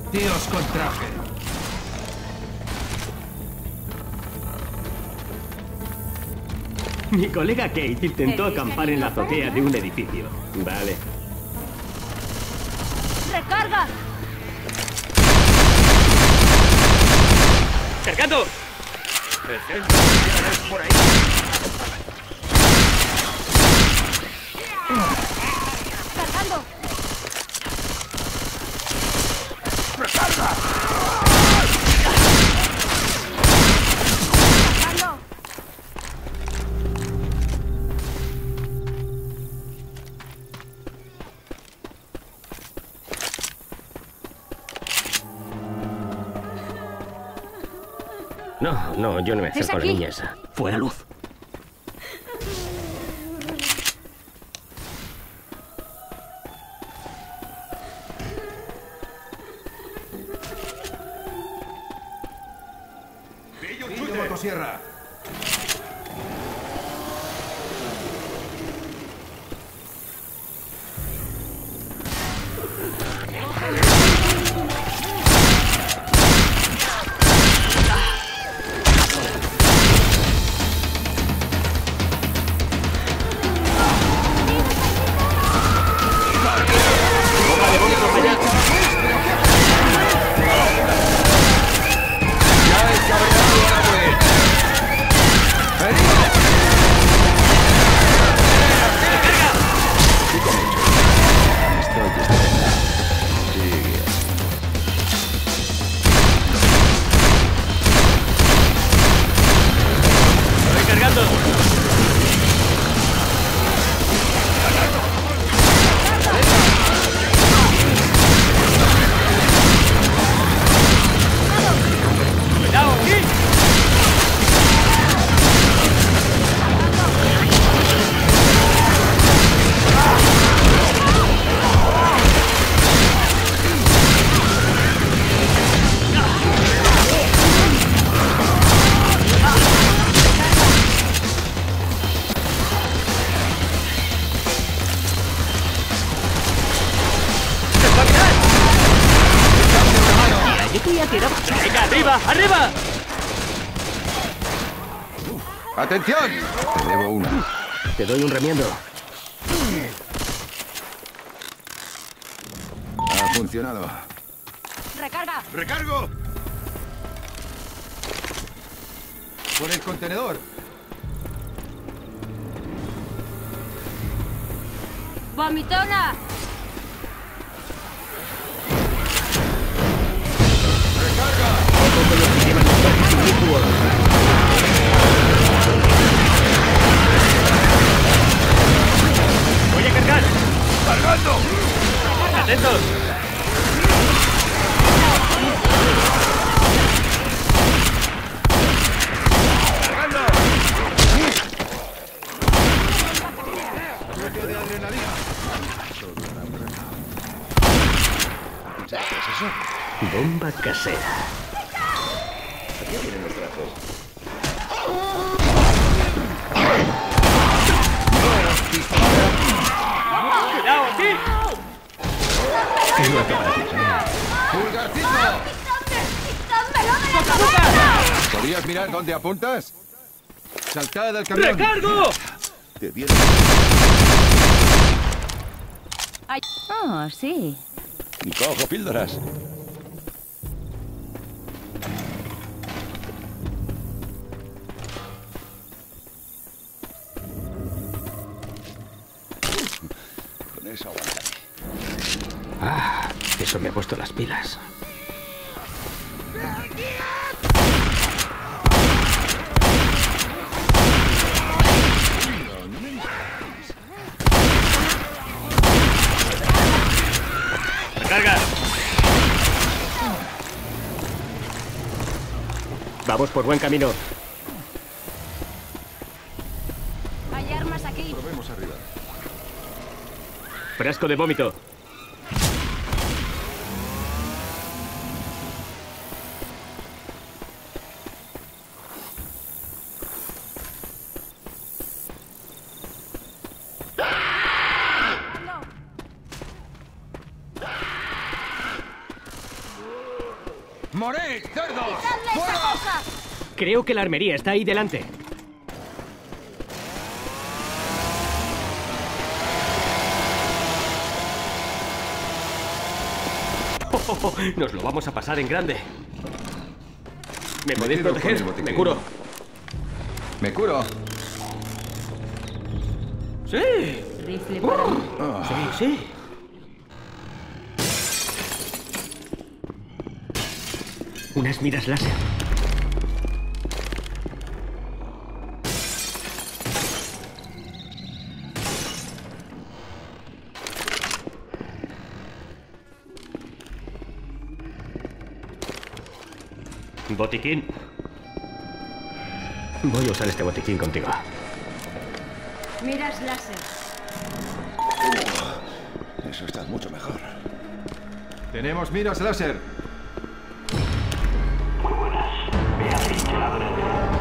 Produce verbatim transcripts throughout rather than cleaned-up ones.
Tíos con traje. Mi colega Kate intentó acampar en la azotea de un edificio. Vale. ¡Recarga! ¡Cargando! Por ahí. ¡Cargando! ¡Recarga! ¡Cargando! No, no, yo no me acerco a la aquí? niña esa. Fuera luz. Pillo motosierra. ¡Venga, arriba, arriba! ¡Atención! Te debo una. Te doy un remiendo. Ha funcionado. ¡Recarga! ¡Recargo! Por el contenedor. ¡Vomitona! ¡Voy a cargar! ¡Cargando! ¡Atentos! ¡Cargando! Bloque de adrenalina. ¿Sabes qué es eso? Bomba casera. Aquí vienen los brazos. ¡Cuidado, aquí! ¿Qué lo acaba de hacer? ¡Pulgarcito! ¡Quítamelo de la cabeza! ¿Podrías mirar dónde apuntas? ¡Saltad del camión! ¡Recargo! Te dieron... Ay. Oh, sí. Y cojo píldoras. Con eso aguantaré. Ah, eso me ha puesto las pilas. ¡Recarga! Vamos por buen camino. Hay armas aquí. Probemos arriba. Frasco de vómito. No. ¡Morid, cerdos! ¡Quitadle esa ¡Fuera! cosa! Creo que la armería está ahí delante. Oh, oh, oh, nos lo vamos a pasar en grande. ¿Me Me podéis quedo con proteger? el botiquín. Me curo. Me curo. ¡Sí! Rifle para mí. Sí, sí. Unas miras láser. Botiquín. Voy a usar este botiquín contigo. Miras láser. Eso está mucho mejor. Tenemos miras láser. Muy buenas. Beatriz de la Grande.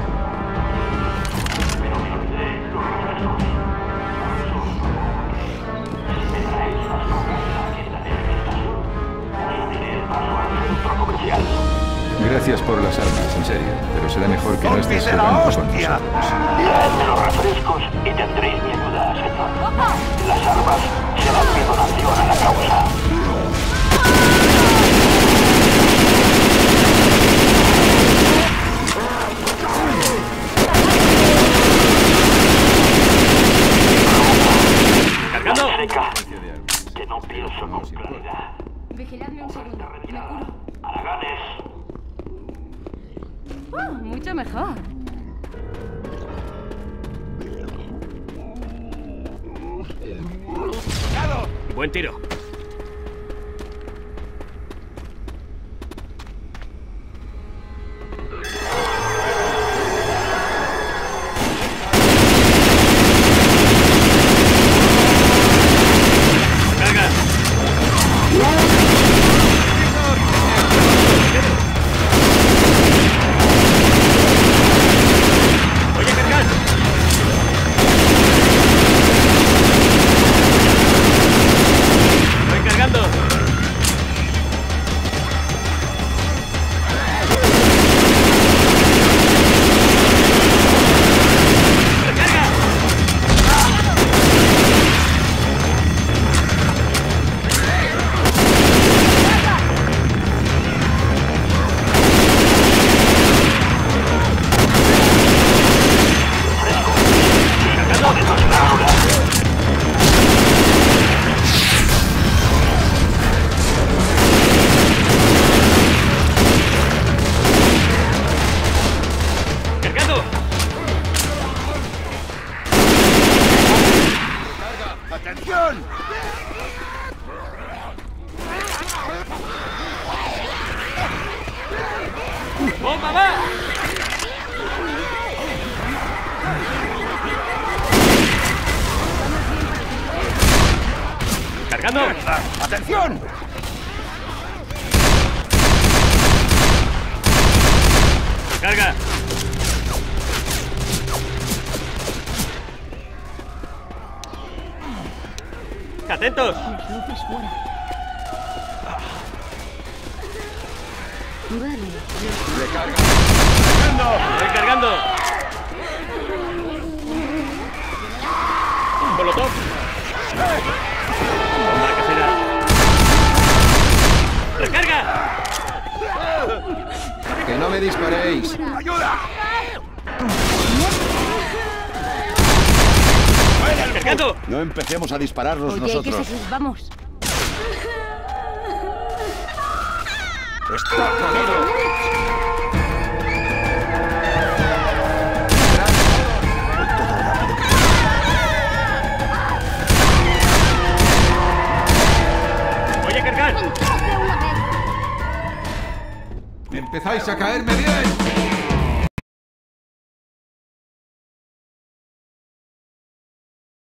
Pero me olvidé los refrescos. Si me traéis las cosas de la tienda de alimentación, os diré el paso al centro comercial. Gracias por las armas, en serio. Pero será mejor que no estés ¡Zombi de la jugando con hostia! nosotros. Traedme los refrescos y tendréis mi ayuda, señor. Las armas serán mi donación a la causa. ¡Cargando! Seca, que no pienso con claridad. Vigiladme un segundo. Me curo. Haraganes. Uh, mucho mejor. Buen tiro. ¡Carga! ¡Voy a cargar! ¡Voy cargando! ¡Recarga! ¡Cargando! ¡Atención! ¡Bomba va! ¡Cargando! ¡Atención! ¡Carga! ¡Atentos! Las luces fuera. Vale. ¡Voy cargando! ¡Molotov! ¡Bomba casera! ¡Recarga! Que no me disparéis. ¡Ayuda! ¡Cargando! No empecemos a dispararnos Oye, hay que nosotros. seguir. Vamos. ¡Está jodido! ¡Voy a cargar! ¡Entrad de una vez! Empezáis a caerme bien.